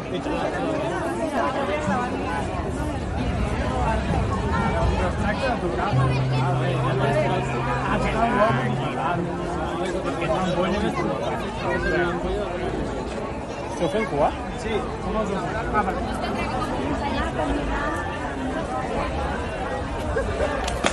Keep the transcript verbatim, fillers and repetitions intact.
¿Se fue en Cuba? Sí, somos dos. Ah, vale.